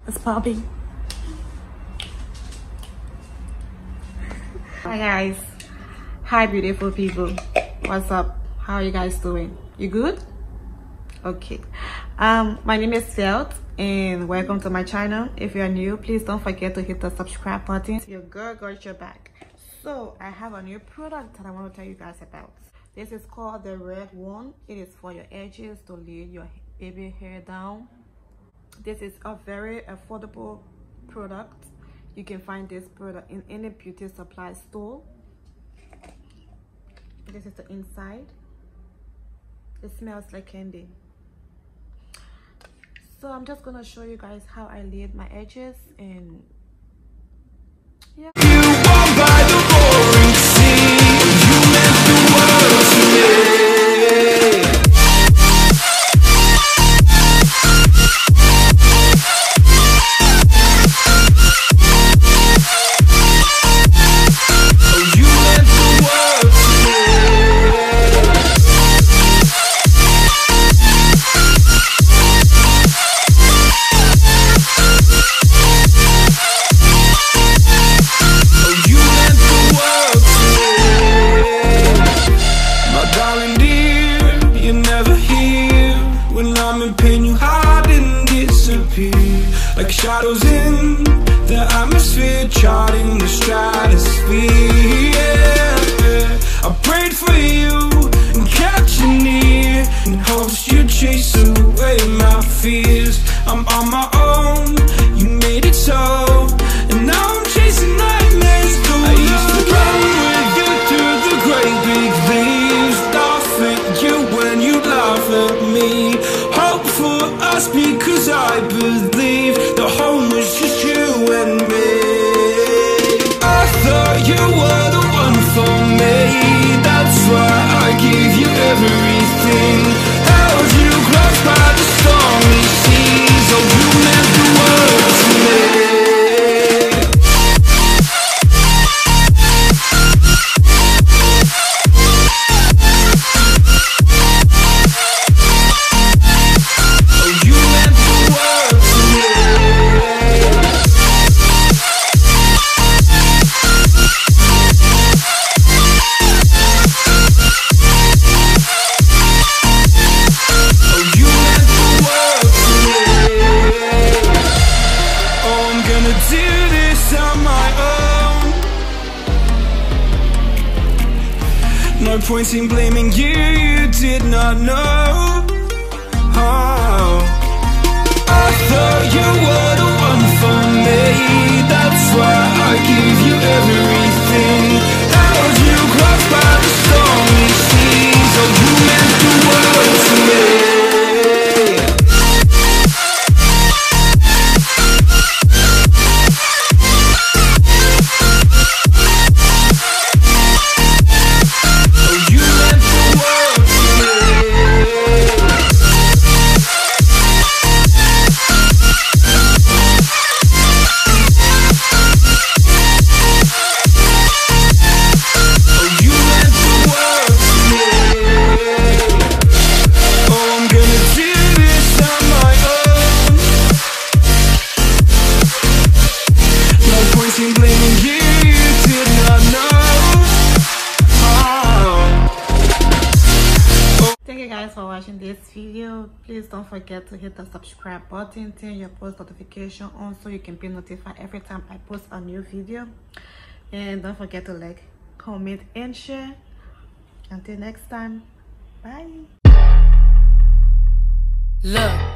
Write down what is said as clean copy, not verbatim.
It's Poppy. Hi guys. Hi beautiful people. What's up? How are you guys doing? You good? Okay. My name is Felt and welcome to my channel. If you are new, please don't forget to hit the subscribe button. Your girl got your back. So I have a new product that I want to tell you guys about. This is called the Red One. It is for your edges to lay your baby hair down. This is a very affordable product. You can find this product in any beauty supply store. This is the inside. It smells like candy. So I'm just gonna show you guys how I laid my edges, and yeah. You walk by the roaring sea. You meant the world to me. Like shadows in the atmosphere, charting the stratosphere. Yeah. I prayed for you and kept you near in hopes you'd chase away my fears. I'm on my own, you made it so, and now I'm chasing nightmares. I used to run with you through the great big leaves, laugh at you when you laugh at me. Hope for us because I believe the home was just you and me. I thought you were the one for me. That's why I gave you everything. Held you close by the stormy seas. Oh, you meant the world to me. No point in blaming you, you did not know. Oh. I thought you were the one for me. That's why I gave you everything. Held you close by the stormy seas. Oh, you meant the world to me. Thank you guys for watching this video. Please don't forget to hit the subscribe button, turn your post notification on so you can be notified every time I post a new video, and don't forget to like, comment and share. Until next time, bye. Look.